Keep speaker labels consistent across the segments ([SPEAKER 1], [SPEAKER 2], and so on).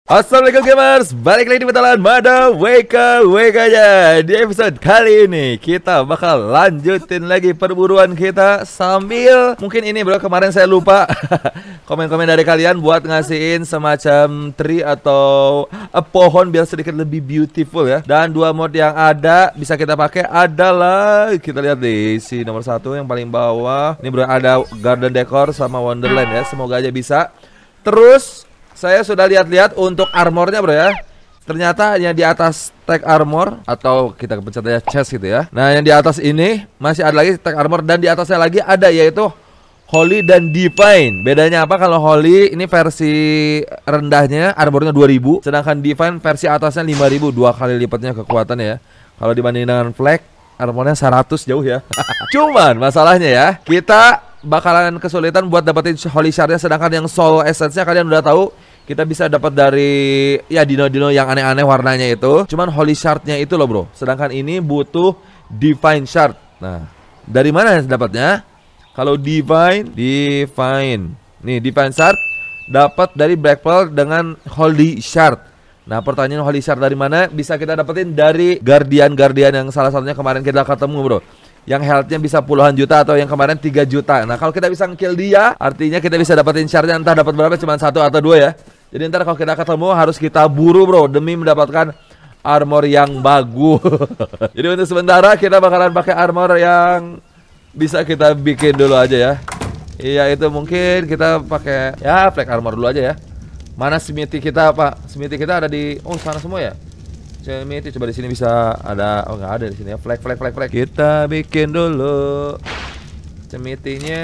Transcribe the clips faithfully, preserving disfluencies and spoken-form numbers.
[SPEAKER 1] Assalamualaikum gamers, balik lagi di Betalan Mada W K W K-nya. Di episode kali ini kita bakal lanjutin lagi perburuan kita sambil mungkin ini bro, kemarin saya lupa komen-komen dari kalian buat ngasihin semacam tree atau uh, pohon biar sedikit lebih beautiful ya. Dan dua mod yang ada bisa kita pakai adalah, kita lihat di si nomor satu yang paling bawah. Ini bro, ada garden decor sama wonderland ya, semoga aja bisa. Terus saya sudah lihat-lihat untuk armornya bro ya. Ternyata yang di atas tag armor, atau kita pencet aja chest gitu ya. Nah yang di atas ini masih ada lagi tag armor, dan di atasnya lagi ada yaitu Holy dan Divine. Bedanya apa? Kalau Holy ini versi rendahnya armornya dua ribu, sedangkan Divine versi atasnya lima ribu, dua kali lipatnya kekuatannya ya. Kalau dibanding dengan Flag, armornya seratus, jauh ya. Cuman masalahnya ya, kita bakalan kesulitan buat dapetin Holy Shardnya, sedangkan yang Soul Essence-nya kalian udah tahu kita bisa dapat dari ya dino-dino yang aneh-aneh warnanya itu. Cuman Holy Shard-nya itu loh bro. Sedangkan ini butuh Divine Shard. Nah, dari mana dapatnya? Kalau Divine, Divine. Nih Divine Shard dapat dari Black Pearl dengan Holy Shard. Nah, pertanyaan Holy Shard dari mana? Bisa kita dapetin dari Guardian-Guardian yang salah satunya kemarin kita ketemu bro, yang health-nya bisa puluhan juta, atau yang kemarin tiga juta. Nah kalau kita bisa nge-kill dia, artinya kita bisa dapetin shardnya, entah dapat berapa, cuma satu atau dua ya. Jadi ntar kalau kita ketemu harus kita buru bro, demi mendapatkan armor yang bagus. Jadi untuk sementara kita bakalan pakai armor yang bisa kita bikin dulu aja ya. Iya, itu mungkin kita pakai ya flag armor dulu aja ya. Mana smithy kita pak? Smithy kita ada di, oh sana semua ya. Smithy coba di sini bisa ada, oh nggak ada di sini ya. Flag flag flag flag. Kita bikin dulu Smithy-nya.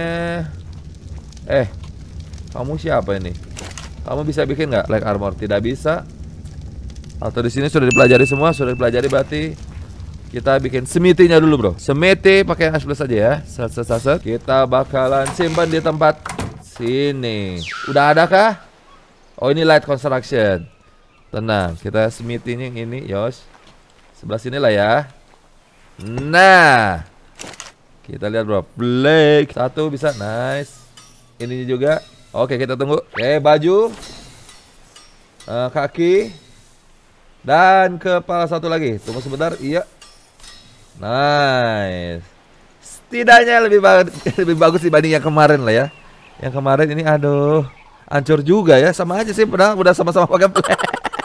[SPEAKER 1] Eh, kamu siapa ini? Kamu bisa bikin nggak flag armor? Tidak bisa. Atau di sini sudah dipelajari semua, sudah dipelajari berarti kita bikin Smithy-nya dulu bro. Smithy pakai H plus aja ya. Set set set set. Kita bakalan simpan di tempat sini. Udah ada kah? Oh ini light construction. Tenang, kita Smithy-nya yang ini, Yos. Sebelah sini lah ya. Nah, kita lihat bro, Blake satu bisa, nice. Ini juga, oke kita tunggu. Oke, baju, uh, kaki, dan kepala satu lagi. Tunggu sebentar, iya. Nice. Setidaknya lebih bagus, lebih bagus dibanding yang kemarin lah ya. Yang kemarin ini, aduh, hancur juga ya, sama aja sih, padahal udah sama-sama pakai Blake.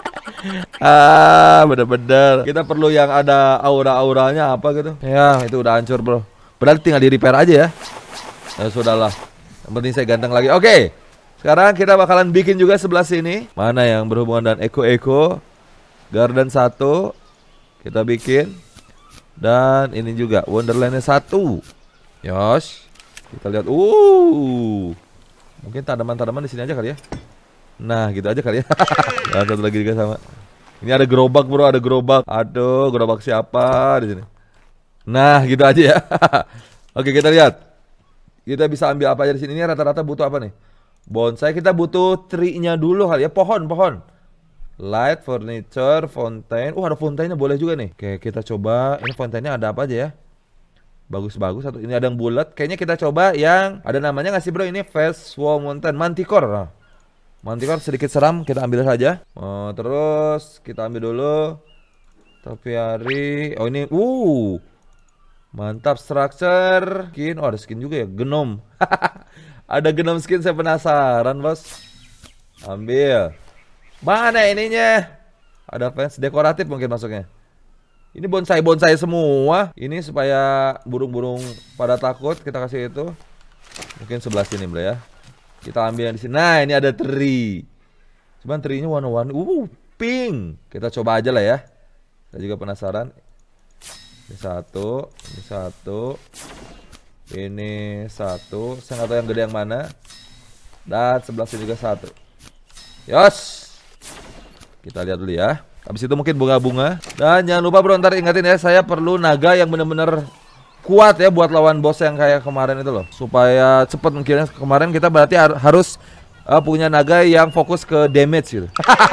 [SPEAKER 1] Ah, bener-bener kita perlu yang ada aura-auranya apa gitu. Ya, itu udah hancur bro. Berarti tinggal di repair aja ya. Ya sudahlah. Yang penting saya ganteng lagi. Oke. Sekarang kita bakalan bikin juga sebelah sini. Mana yang berhubungan dengan Eco-Eco. Garden satu kita bikin. Dan ini juga Wonderland-nya satu. Yos. Kita lihat. Uh. Mungkin tanaman-tanaman di sini aja kali ya. Nah gitu aja kali ya. Nah, satu lagi juga sama. Ini ada gerobak bro, ada gerobak. Aduh, gerobak siapa di sini? Nah gitu aja ya. Oke kita lihat. Kita bisa ambil apa aja di sini. Ini rata-rata butuh apa nih? Bonsai, kita butuh tree-nya dulu kali ya. Pohon, pohon. Light, furniture, fountain. Uh ada fountainnya boleh juga nih. Oke kita coba. Ini fountainnya ada apa aja ya? Bagus-bagus. Satu. Ini ada yang bulat. Kayaknya kita coba yang ada namanya nggak sih bro? Ini Fast Wall Mountain, Manticore. Nah. Manticore sedikit seram, kita ambil saja. Oh, terus kita ambil dulu topiary. Oh ini, uh, mantap structure. Skin, oh ada skin juga ya, genom. Ada genom skin, saya penasaran bos. Ambil. Mana ininya? Ada fans dekoratif mungkin masuknya. Ini bonsai-bonsai semua. Ini supaya burung-burung pada takut, kita kasih itu. Mungkin sebelah sini bro ya. Kita ambil yang di sini. Nah, ini ada tree. Cuman tree-nya warna-warni. Uh, pink. Kita coba aja lah ya. Saya juga penasaran. Ini satu, ini satu, ini satu. Saya nggak tahu yang gede yang mana. Dan sebelah sini juga satu. Yos. Kita lihat dulu ya. Habis itu mungkin bunga-bunga. Dan jangan lupa bro, ntar ingatin ya, saya perlu naga yang bener-bener kuat ya buat lawan bos yang kayak kemarin itu loh, supaya cepet mungkin. Kemarin kita berarti har harus uh, punya naga yang fokus ke damage gitu.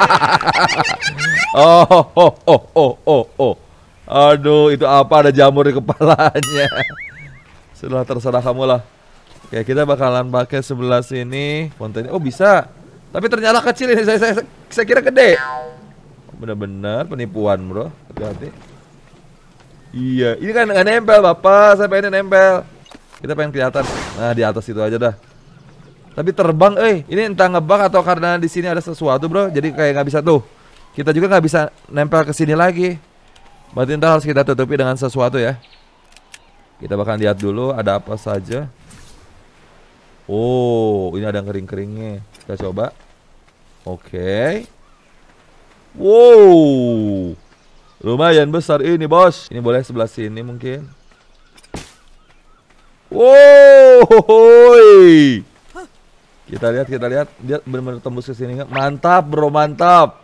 [SPEAKER 1] oh, oh, oh, oh, oh, oh. Aduh, itu apa, ada jamur di kepalanya. Sudah terserah kamu lah. Oke, kita bakalan pakai sebelah sini fountain. Oh bisa, Tapi ternyata kecil ini, saya, saya, saya kira gede. Bener-bener penipuan bro, hati-hati. Iya, ini kan nggak nempel bapak, saya pengen nempel. Kita pengen kelihatan. Nah di atas itu aja dah. Tapi terbang, eh ini entah ngebug atau karena di sini ada sesuatu bro, jadi kayak nggak bisa tuh. Kita juga nggak bisa nempel ke sini lagi. Berarti ntar harus kita tutupi dengan sesuatu ya. Kita bakal lihat dulu ada apa saja. Oh, ini ada kering-keringnya. Kita coba. Oke. Okay. Wow, lumayan besar ini bos. Ini boleh sebelah sini mungkin. Wow, hoi. Kita lihat, kita lihat. Dia benar-benar tembus ke sini. Mantap bro, mantap.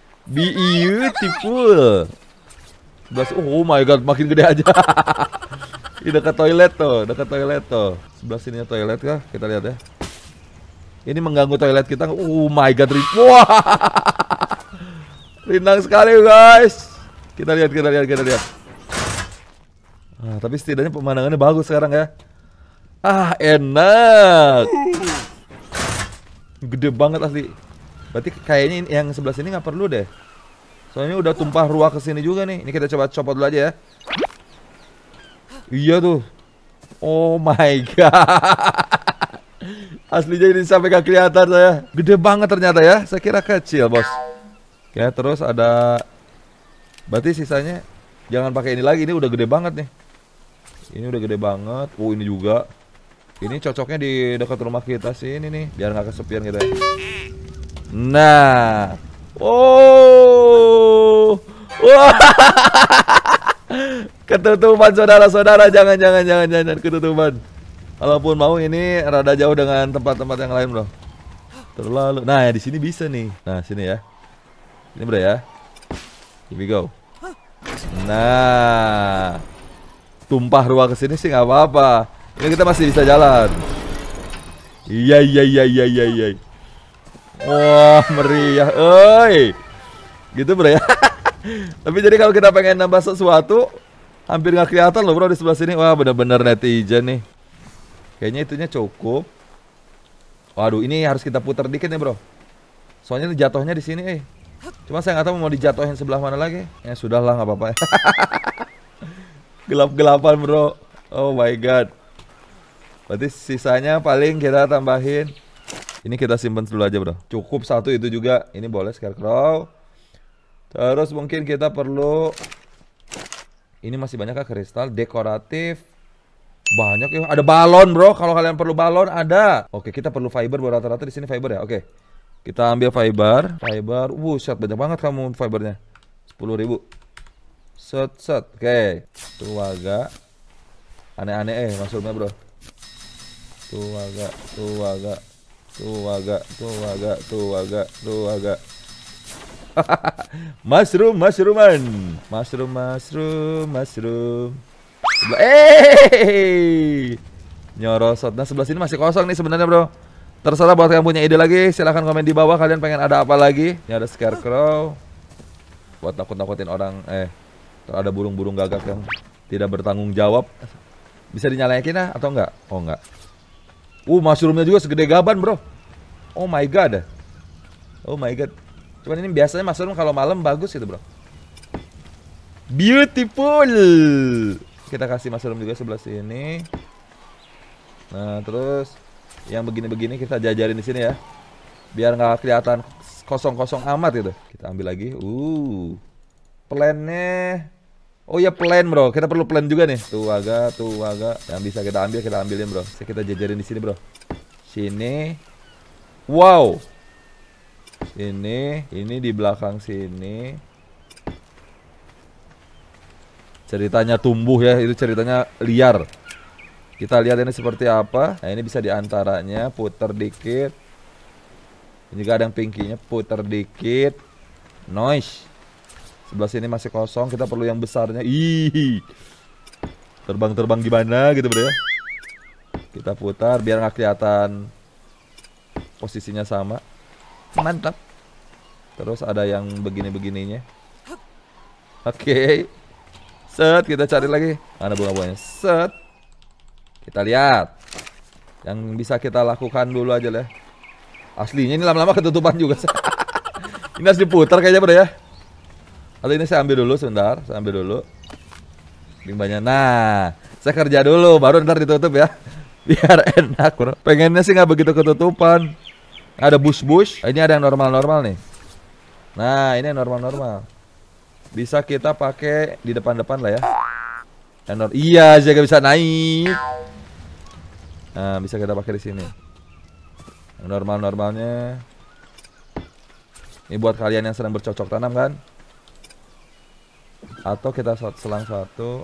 [SPEAKER 1] Beautiful. Oh my god, makin gede aja. Ini dekat toilet tuh, dekat toilet tuh. Sebelah sininya toilet kah? Kita lihat ya. Ini mengganggu toilet kita. Oh my god, wah. Rindang sekali guys. Kita lihat, kita lihat, kita lihat. Ah, tapi setidaknya pemandangannya bagus sekarang ya. Ah, enak. Gede banget asli. Berarti kayaknya yang sebelah sini nggak perlu deh. Soalnya udah tumpah ruah ke sini juga nih. Ini kita coba copot dulu aja ya. Iya tuh. Oh my god. Aslinya ini sampai gak kelihatan saya. Gede banget ternyata ya. Saya kira kecil bos. Oke, terus ada. Berarti sisanya jangan pakai ini lagi. Ini udah gede banget nih. Ini udah gede banget. Oh ini juga. Ini cocoknya di dekat rumah kita sih ini nih. Biar nggak kesepian gitu ya. Nah. Oh. Wah. Ketutupan saudara-saudara. Jangan, jangan, jangan, jangan ketutupan. Walaupun mau ini rada jauh dengan tempat-tempat yang lain bro. Terlalu. Nah ya di sini bisa nih. Nah sini ya. Ini bro ya. Here we go. Nah. Tumpah ruah ke sini sih nggak apa-apa. Ini kita masih bisa jalan. Iya iya iya iya iya iya. Wah meriah, oi. Gitu bro ya. Tapi jadi kalau kita pengen nambah sesuatu, hampir nggak kelihatan loh bro di sebelah sini. Wah bener-bener netizen nih. Kayaknya itunya cukup. Waduh ini harus kita putar dikit nih bro. Soalnya jatuhnya di sini eh. Cuma saya nggak tahu mau dijatuhin sebelah mana lagi. Ya sudahlah nggak apa-apa ya. Gelap-gelapan bro. Oh my god. Berarti sisanya paling kita tambahin. Ini kita simpen dulu aja bro. Cukup satu itu juga. Ini boleh scarecrow. Terus mungkin kita perlu. Ini masih banyak kah kristal dekoratif. Banyak ya. Ada balon bro. Kalau kalian perlu balon ada. Oke kita perlu fiber. Rata-rata di sini fiber ya. Oke. Kita ambil fiber. Fiber. Wuh set banyak banget kamu fibernya. sepuluh ribu. Set set. Oke. Tuh agak aneh-aneh eh maksudnya bro. Tuh agak, tuh agak, tuh agak, tuh agak, tuh agak, tuh agak. Mushroom, mushrooman, mushroom, mushroom, mushroom. Eh, nyorosot. Nah sebelah sini masih kosong nih sebenarnya bro. Terserah buat yang punya ide lagi, silahkan komen di bawah. Kalian pengen ada apa lagi? Ini ada scarecrow. Buat takut-takutin orang. Eh, ada burung-burung gagak yang tidak bertanggung jawab. Bisa dinyalain lah atau enggak? Oh enggak. Uh, mushroomnya juga segede gaban bro. Oh my god. Oh my god. Cuman ini biasanya mushroom kalau malam bagus gitu bro. Beautiful. Kita kasih mushroom juga sebelah sini. Nah terus yang begini-begini kita jajarin di sini ya. Biar nggak kelihatan kosong-kosong amat gitu. Kita ambil lagi. Uh, plannya. Oh ya plan bro, kita perlu plan juga nih. Tuh agak, tuh agak. Yang bisa kita ambil kita ambilin bro. Bisa kita jajarin di sini bro. Sini. Wow. Ini, ini di belakang sini. Ceritanya tumbuh ya, itu ceritanya liar. Kita lihat ini seperti apa. Nah ini bisa diantaranya putar dikit. Ini juga ada yang pinkinya, putar dikit. Noise. Sebelah sini masih kosong, kita perlu yang besarnya. Ih, terbang-terbang gimana gitu bro ya. Kita putar biar nggak kelihatan posisinya sama. Mantap. Terus ada yang begini-begininya. Oke okay. Set, kita cari lagi. Mana bunga-bunganya? Set. Kita lihat. Yang bisa kita lakukan dulu aja lah. Aslinya ini lama-lama ketutupan juga. Ini harus diputar kayaknya bro ya. Atau ini saya ambil dulu sebentar, saya ambil dulu limbahnya. Nah, saya kerja dulu, baru ntar ditutup ya. Biar enak bro. Pengennya sih nggak begitu ketutupan. Ada bush-bush. Ini ada yang normal-normal nih. Nah, ini yang normal-normal. Bisa kita pakai di depan-depan lah ya. Yang iya, jaga bisa naik. Nah, bisa kita pakai di sini. Yang normal-normalnya. Ini buat kalian yang sedang bercocok tanam kan? Atau kita selang satu.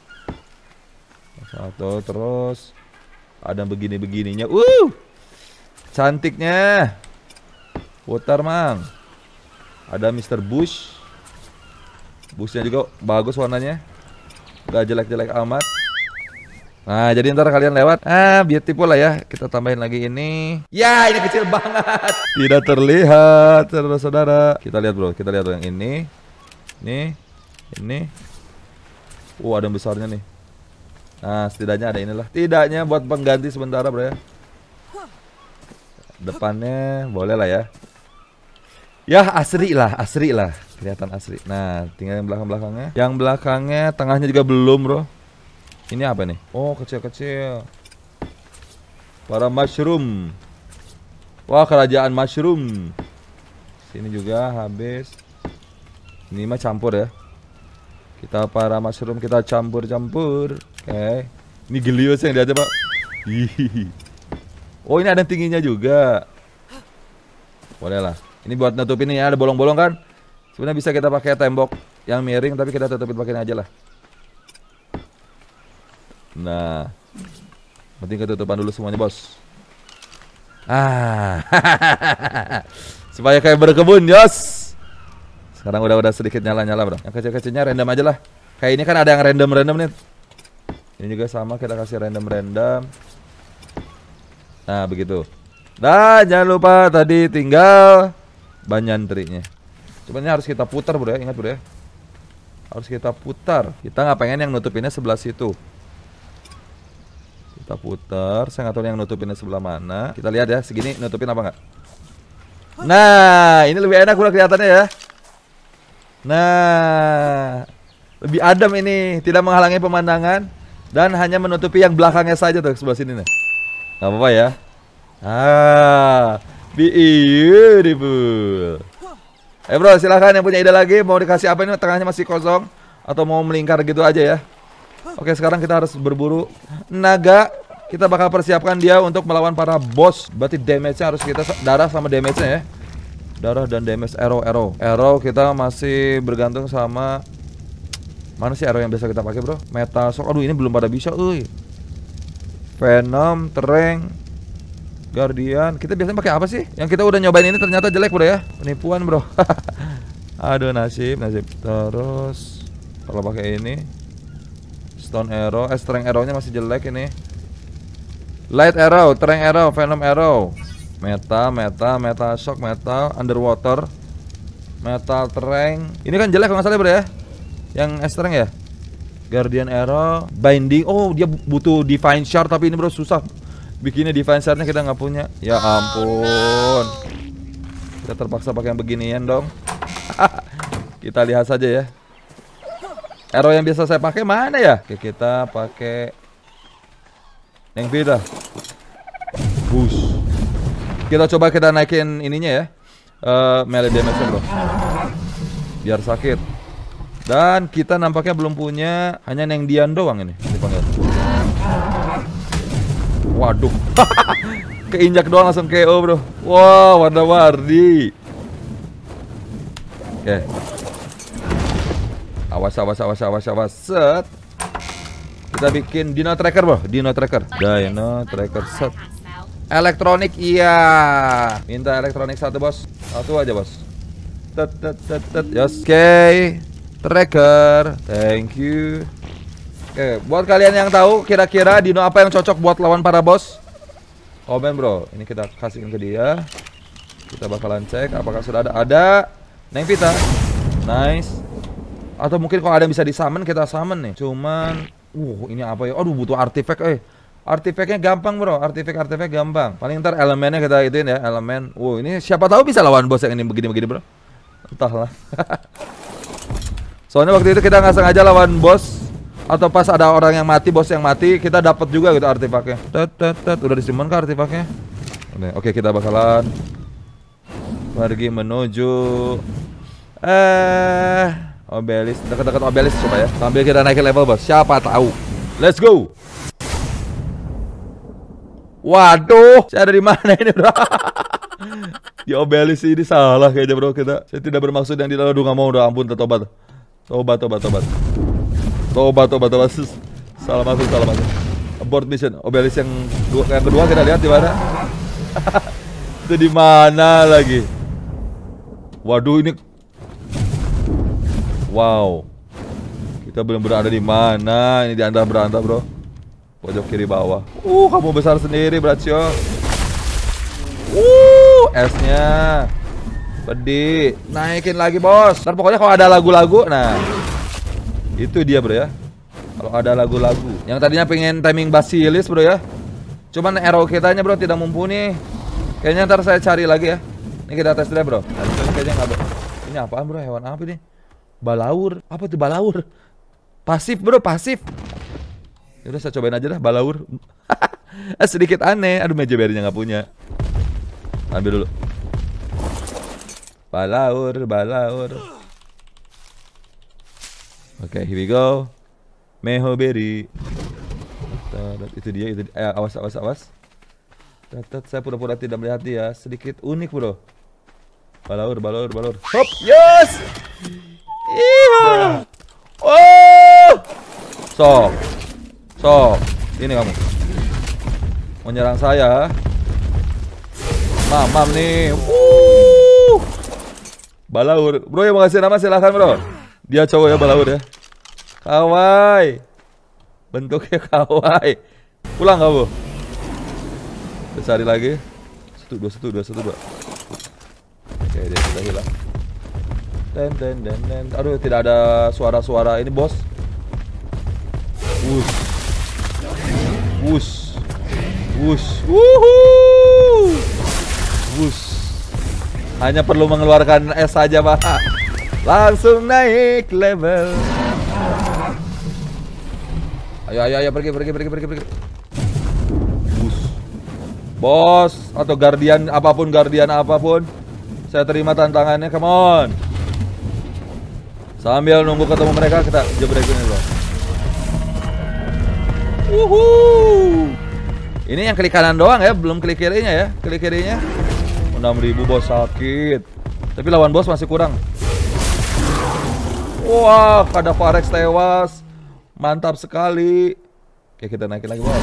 [SPEAKER 1] Satu terus ada begini-begininya. Uh! Cantiknya. Putar, Mang. Ada mister Bush. Bushnya juga bagus warnanya. Gak jelek-jelek amat. Nah, jadi ntar kalian lewat. Ah, beautiful lah ya. Kita tambahin lagi ini. Ya, ini kecil banget. Tidak terlihat, saudara-saudara. Kita lihat bro, kita lihat bro. Yang ini. Nih. Ini. Oh, ada yang besarnya nih. Nah, setidaknya ada inilah. Tidaknya buat pengganti sementara bro ya. Depannya boleh lah ya. Ya, asri lah, asri lah. Kelihatan asri. Nah, tinggal yang belakang-belakangnya. Yang belakangnya, tengahnya juga belum bro. Ini apa nih? Oh, kecil-kecil. Para mushroom. Wah, kerajaan mushroom. Sini juga habis. Ini mah campur ya. Kita para mushroom kita campur-campur. Oke. Okay. Ini Gilios yang diajar, Pak. Oh, ini ada tingginya juga. Boleh lah. Ini buat nutupin ini ya, ada bolong-bolong kan? Sebenarnya bisa kita pakai tembok yang miring, tapi kita tutupin pakai ini aja lah. Nah, penting ketutupan dulu semuanya bos. Ah, supaya kayak berkebun, Yos. Sekarang udah udah sedikit nyala-nyala bro. Yang kecil-kecilnya random aja lah. Kayak ini kan ada yang random-random nih. Ini juga sama, kita kasih random-random. Nah begitu. Nah jangan lupa tadi tinggal banyan triknya. Sebenarnya harus kita putar bro ya, ingat bro ya. Harus kita putar. Kita nggak pengen yang nutupinnya sebelah situ. Kita putar, saya nggak tahu yang nutupinnya sebelah mana. Kita lihat ya, segini nutupin apa nggak? Nah, ini lebih enak udah kelihatannya ya. Nah, lebih adem ini, tidak menghalangi pemandangan dan hanya menutupi yang belakangnya saja tuh sebelah sini nih. Gak apa-apa ya. Ah, beautiful. Eh bro, silahkan yang punya ide lagi, mau dikasih apa ini? Tengahnya masih kosong atau mau melingkar gitu aja ya. Oke, sekarang kita harus berburu naga. Kita bakal persiapkan dia untuk melawan para boss. Berarti damage-nya harus kita darah sama damage-nya ya. Darah dan damage arrow arrow. Arrow kita masih bergantung sama mana sih arrow yang biasa kita pakai, bro? Metal shock. Aduh, ini belum pada bisa, euy. Venom, tereng, Guardian. Kita biasanya pakai apa sih? Yang kita udah nyobain ini ternyata jelek, bro ya. Penipuan, bro. Aduh, nasib, nasib. Terus kalau pakai ini Stone Arrow, eh Strength Arrow-nya masih jelek ini. Light Arrow, Tereng Arrow, Venom Arrow, Meta, Meta, Meta Shock, Metal, Underwater, Metal Tereng. Ini kan jelek kalau nggak salah bro ya. Yang Strength ya. Guardian Arrow, Binding. Oh dia butuh Divine Shard tapi ini bro susah. Bikinnya Divine Shard-nya kita nggak punya. Ya ampun. Kita terpaksa pakai yang beginian dong. Kita lihat saja ya. Arrow yang biasa saya pakai mana ya? Oke, kita pakai yang beda. Boost. Kita coba kita naikin ininya ya. Uh, melee damage bro. Biar sakit. Dan kita nampaknya belum punya, hanya Nengdian doang ini dipanggil. Waduh. Keinjak doang langsung K O bro. Wow, warna-warni. Oke. Okay. Awas, awas, awas, awas, awas. Set. Kita bikin Dino Tracker bro. Dino Tracker. Dino Tracker set. Elektronik iya. Minta elektronik satu bos. Satu aja bos. Tet tet tet tet. Yes. Oke. Okay. Tracker. Thank you. Oke. Okay. Buat kalian yang tahu kira-kira Dino apa yang cocok buat lawan para bos, komen bro. Ini kita kasihin ke dia. Kita bakalan cek apakah sudah ada. Ada Neng Vita. Nice. Atau mungkin kalau ada yang bisa di summon kita summon nih. Cuman uh ini apa ya? Aduh butuh artifact eh. Artifaknya gampang bro, artifak-artifak gampang. Paling ntar elemennya kita ituin ya, elemen. Wow, ini siapa tahu bisa lawan bos yang ini begini-begini bro. Entahlah. Soalnya waktu itu kita nggak sengaja lawan bos, atau pas ada orang yang mati, bos yang mati, kita dapat juga gitu artifaknya. Tet tet tet, udah disimpan kah artifaknya? Oke, kita bakalan pergi menuju eh obelis, dekat-dekat obelis coba ya. Sambil kita naikin level bos, siapa tahu. Let's go. Waduh, saya ada di mana ini bro? Di obelis ini salah kayaknya bro kita. Saya tidak bermaksud yang di dalam. Aduh nggak mau, udah ampun, tobat. Tobat, tobat, tobat. Tobat, tobat, tobat. Salah masuk, salah masuk. Abort mission. Obelis yang dua, yang kedua kita lihat di mana? Itu di mana lagi? Waduh ini. Wow. Kita belum berada di mana? Ini di antara berantah bro. Pojok kiri bawah. Uh, kamu besar sendiri, Bracio. Uh, S-nya. Pedih. Naikin lagi, bos. Ntar pokoknya kalau ada lagu-lagu, nah. Itu dia, bro ya. Kalau ada lagu-lagu. Yang tadinya pengen timing Basilis, bro ya. Cuman arrow kitanya, bro, tidak mumpuni. Kayaknya ntar saya cari lagi ya. Ini kita tes deh, bro. Nah, ini kayaknya nggak. Ini apaan, bro? Hewan apa ini? Balaur. Apa tuh balaur? Pasif, bro, pasif. Yaudah saya cobain aja dah, balaur. Sedikit aneh. Aduh, meja berinya nggak punya. Ambil dulu. Balaur, balaur. Oke, okay, here we go. Meho berry. Itu dia, itu dia. Eh, awas, awas, awas. Tatat, saya pura-pura tidak melihat dia. Sedikit unik bro. Balaur, balaur, balaur. Hop, yes. Iya. Oh. Sok. Sok, ini kamu mau nyerang saya. Mamam nih. uh. Balaur. Bro yang mau kasih nama silahkan bro. Dia cowok ya, balaur ya. Kawaii. Bentuknya kawaii. Pulang kamu. Cari lagi. Satu dua, satu dua, satu dua. Oke, dia sudah hilang. Ten ten ten ten. Aduh, tidak ada suara-suara ini bos. Wush. Wush. Wush. Wuhuu. Wush. Hanya perlu mengeluarkan es saja, Pak. Langsung naik level. Ayo, ayo, ayo, pergi, pergi, pergi, pergi, pergi. Wush. Bos atau guardian apapun, guardian apapun, saya terima tantangannya, come on. Sambil nunggu ketemu mereka, kita jebrekin dulu. Wuhuu. Ini yang klik kanan doang ya, belum klik kirinya ya. Klik kirinya enam ribu bos, sakit. Tapi lawan bos masih kurang. Wah, ada Farex tewas. Mantap sekali. Oke, kita naikin lagi bos.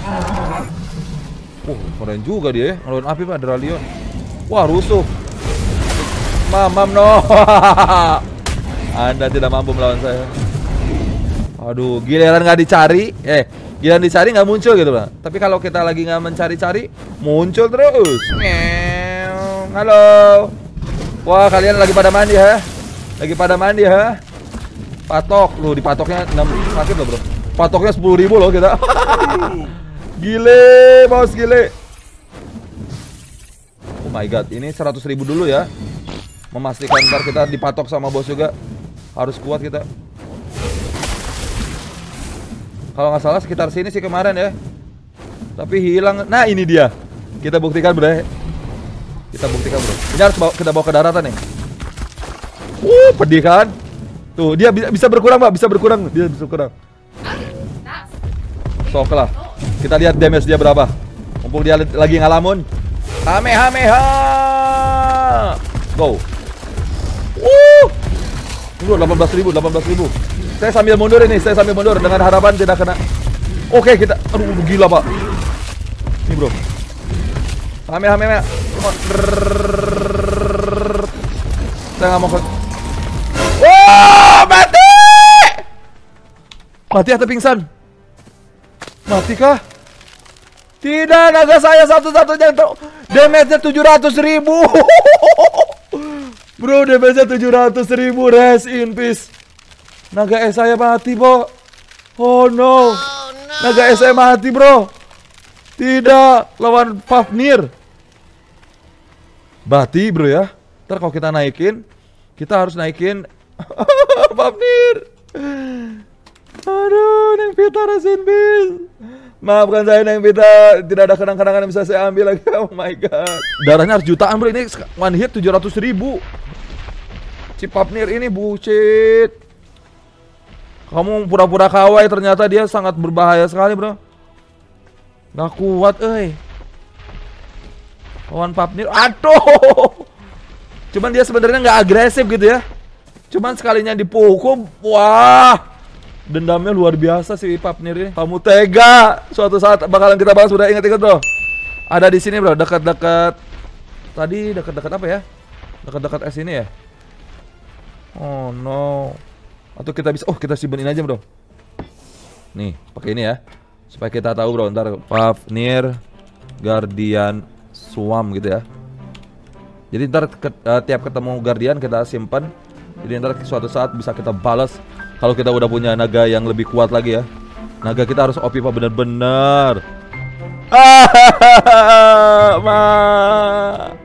[SPEAKER 1] Wah, keren juga dia ya. Ngelawan api Pak, Dralion. Wah, rusuh. Mamam no. Anda tidak mampu melawan saya. Aduh, giliran nggak dicari, eh, giliran dicari nggak muncul gitu Pak. Tapi kalau kita lagi nggak mencari-cari, muncul terus. Halo. Wah, kalian lagi pada mandi ha? Lagi pada mandi ha? Patok, lu dipatoknya enam sakit loh bro. Patoknya sepuluh ribu loh kita. Gile, bos gile. Oh my god, ini seratus ribu dulu ya. Memastikan ntar kita dipatok sama bos juga. Harus kuat kita. Kalau nggak salah sekitar sini sih kemarin ya. Tapi hilang. Nah ini dia. Kita buktikan bro. Kita buktikan bro. Ini harus bawa, kita bawa ke daratan nih. Uh, pedih kan? Tuh dia bisa, bisa berkurang Pak. Bisa berkurang. Dia bisa berkurang. Sok lah. Kita lihat damage dia berapa. Mumpung dia lagi ngalamun. Kamehameha. Go. Uh. Tunggu, delapan belas ribu, delapan belas ribu. Saya sambil mundur ini, saya sambil mundur dengan harapan tidak kena. Oke, kita, aduh gila Pak. Ini bro. Hame hame hame. Saya nggak mau ke. Wah, mati. Mati atau pingsan? Mati kah? Tidak, naga saya satu-satunya yang tahu. Damage-nya tujuh ratus ribu. Bro, damage-nya tujuh ratus ribu. Rest in peace. Naga es saya mati, Bo. Oh no. Naga es saya mati, bro. Tidak, lawan Fafnir. Bati bro ya. Ntar kalau kita naikin, kita harus naikin Fafnir. Aduh, Neng Vita Resin Bil. Maafkan saya Neng Vita, tidak ada kenang-kenangan yang bisa saya ambil lagi. Oh my god. Darahnya harus jutaan bro, ini one hit tujuh ratus ribu. Si Fafnir ini bullshit. Kamu pura-pura kawai, ternyata dia sangat berbahaya sekali bro. Gak kuat eh. Lawan Fafnir, aduh. Cuman dia sebenarnya nggak agresif gitu ya. Cuman sekalinya dipukul, wah, dendamnya luar biasa sih Fafnir ini. Kamu tega. Suatu saat bakalan kita bahas, udah inget-inget bro. Ada di sini bro, dekat-dekat. Tadi dekat-dekat apa ya? Dekat-dekat es ini ya. Oh no. Atau kita bisa, oh kita simpenin aja bro. Nih, pakai ini ya. Supaya kita tahu bro, ntar Fafnir Guardian Swarm gitu ya. Jadi ntar ke, uh, tiap ketemu Guardian kita simpan. Jadi ntar suatu saat bisa kita balas. Kalau kita udah punya naga yang lebih kuat lagi ya. Naga kita harus O P pak bener-bener. Ah, ma.